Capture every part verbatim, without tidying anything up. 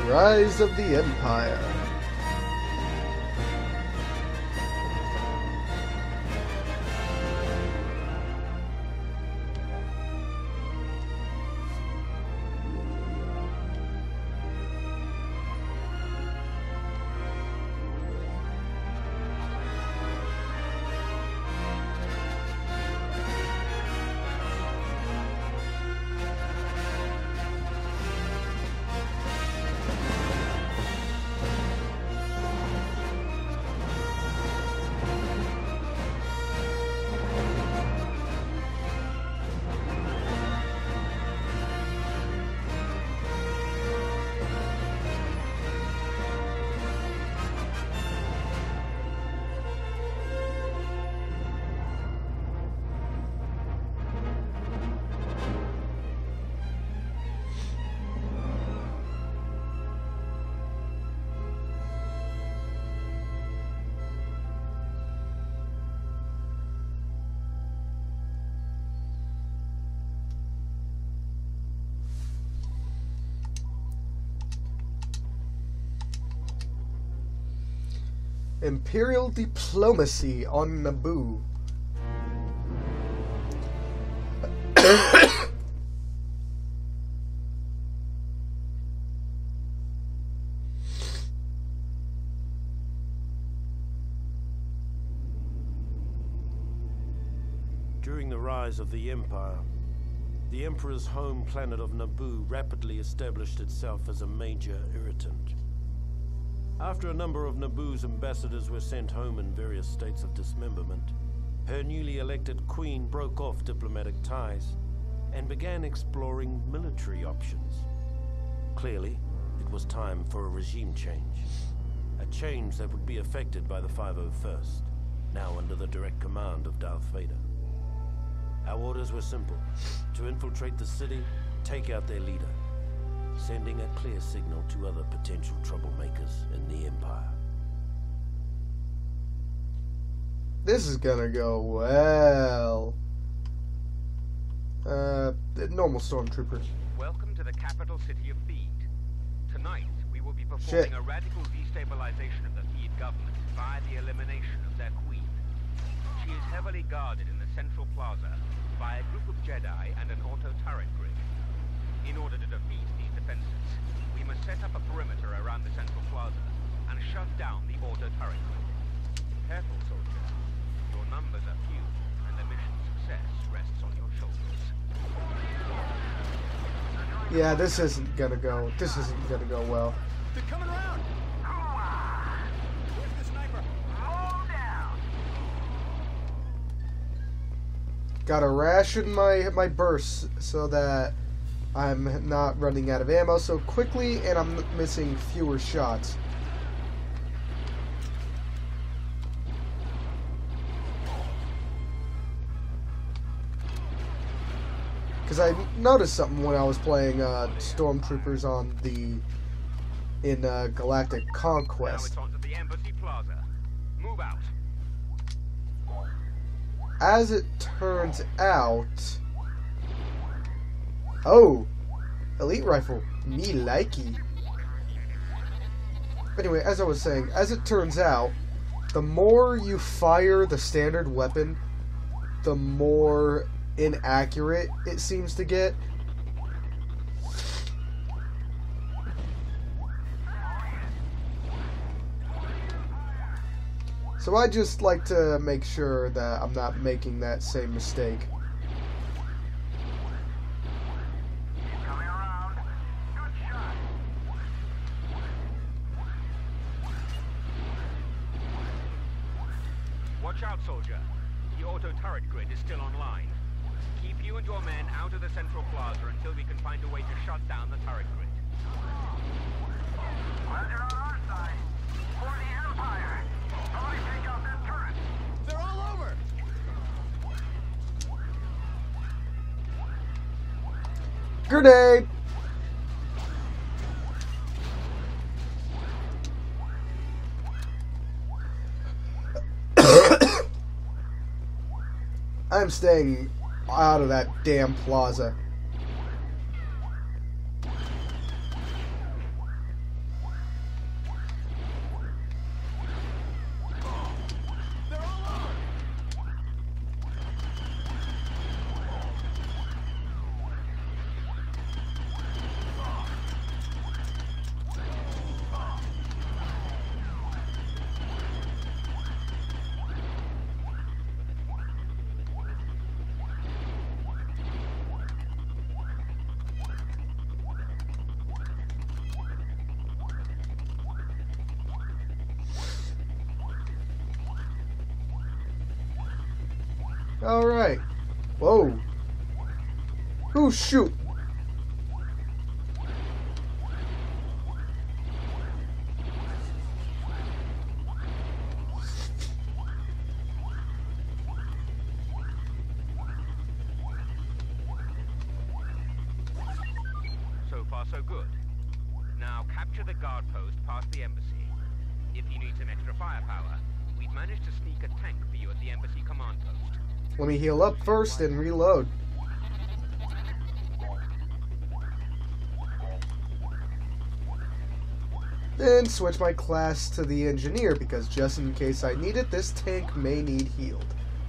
Rise of the Empire. Imperial diplomacy on Naboo. During the rise of the Empire, the Emperor's home planet of Naboo rapidly established itself as a major irritant. After a number of Naboo's ambassadors were sent home in various states of dismemberment, her newly elected queen broke off diplomatic ties and began exploring military options. Clearly, it was time for a regime change. A change that would be affected by the five oh first, now under the direct command of Darth Vader. Our orders were simple: to infiltrate the city, take out their leader, sending a clear signal to other potential troublemakers in the Empire. This is gonna go well. Uh, the normal stormtroopers. Welcome to the capital city of Theed. Tonight, we will be performing Shit. a radical destabilization of the Theed government by the elimination of their queen. She is heavily guarded in the central plaza by a group of Jedi and an auto-turret grid. In order to defeat these defenses, we must set up a perimeter around the central plaza and shut down the auto-turret grid. Careful, soldier. Your numbers are few, and the mission's success rests on your shoulders. Yeah, this isn't gonna go. This isn't gonna go well. They're coming around! Where's the sniper? Hold down! Gotta ration my my bursts so that I'm not running out of ammo so quickly, and I'm missing fewer shots. Because I noticed something when I was playing uh, Stormtroopers on the in uh, Galactic Now Conquest. it's onto the Embassy Plaza. Move out. As it turns out, oh, elite rifle, me likey. Anyway, as I was saying, as it turns out, the more you fire the standard weapon, the more inaccurate it seems to get. So I just like to make sure that I'm not making that same mistake. Coming around. Good shot. Watch out, soldier. The auto-turret grid is still online. Keep you and your men out of the central plaza until we can find a way to shut down the turret grid. Pleasure on our side. For the Empire. Somebody take out that turret. They're all over. Grenade! I'm staying out of that damn plaza. Alright. Whoa. Who shoot? So far, so good. Now capture the guard post past the embassy. If you need some extra firepower, we've managed to sneak a tank for you at the embassy command post. Let me heal up first and reload. Then switch my class to the engineer because just in case I need it, this tank may need healed.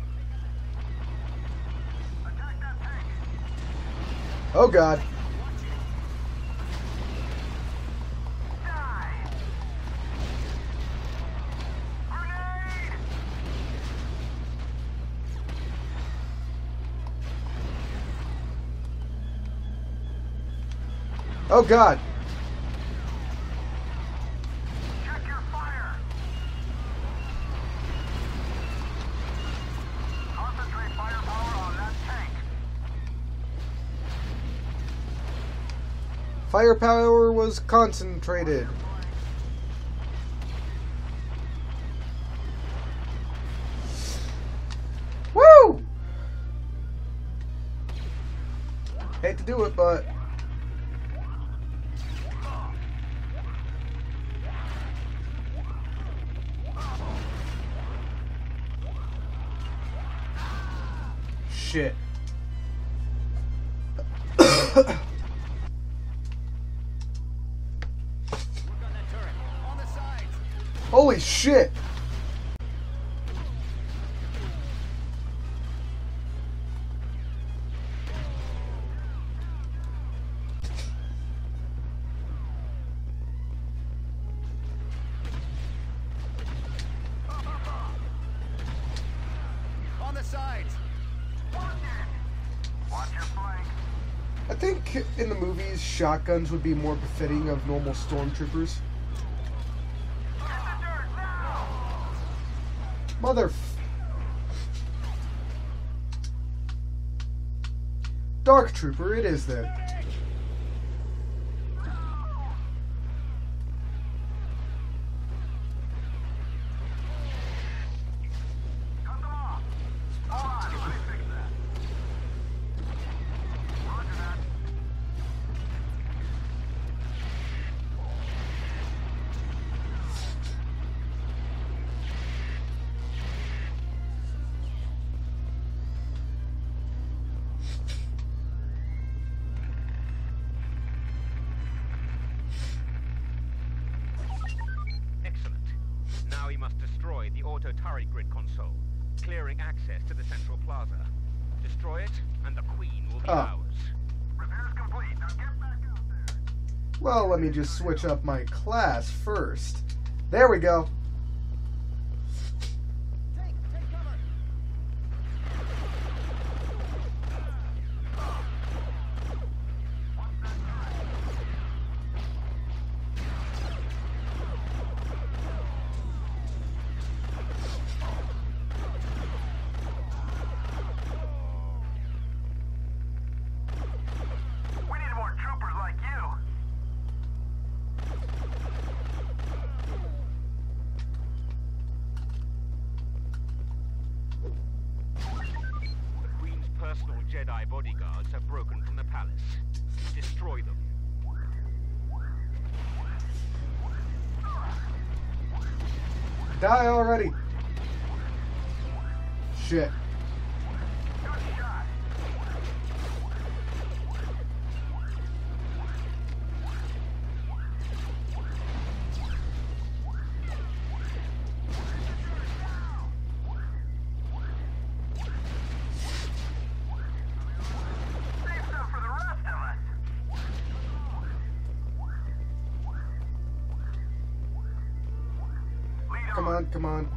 Oh god. Oh god. Check your fire. Concentrate firepower on that tank. Firepower was concentrated. Woo! Hate to do it, but shit. Holy shit! On the sides. Watch your flank. I think in the movies, shotguns would be more befitting of normal stormtroopers. Mother. F Dark Trooper, it is then. Cut them off. Hold on, let me fix that. Roger that. Excellent. Now we must destroy the auto turret grid console, clearing access to the central plaza. Destroy it, and the Queen will be Oh. ours. Repairs complete. Now get back out there. Well, let me just switch up my class first. There we go. We need more troopers like you. The Queen's personal Jedi bodyguards have broken from the palace. Destroy them. Die already. Shit. Good shot. Save some for the rest of us. Lead Come on, come on.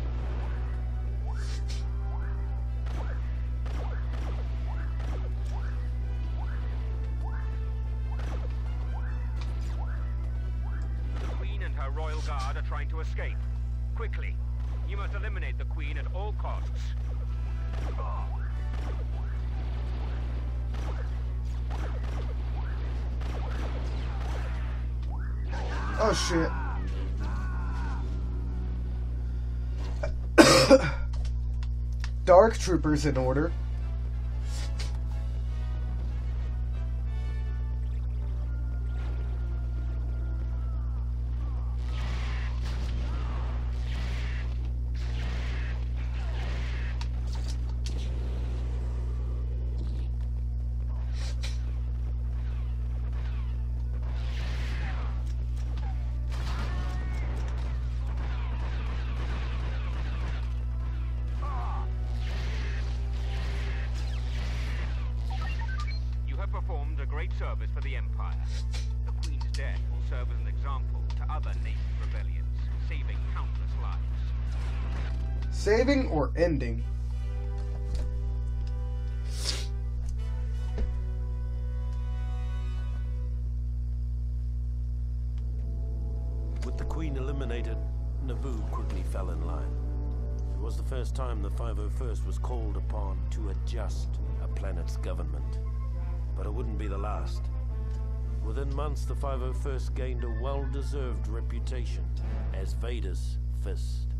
The Queen and her royal guard are trying to escape. Quickly. You must eliminate the Queen at all costs. Oh shit. Dark Troopers in order. Performed a great service for the Empire. The Queen's death will serve as an example to other nascent rebellions, saving countless lives. Saving or ending? With the Queen eliminated, Naboo quickly fell in line. It was the first time the five oh first was called upon to adjust a planet's government. But it wouldn't be the last. Within months, the five oh first gained a well-deserved reputation as Vader's fist.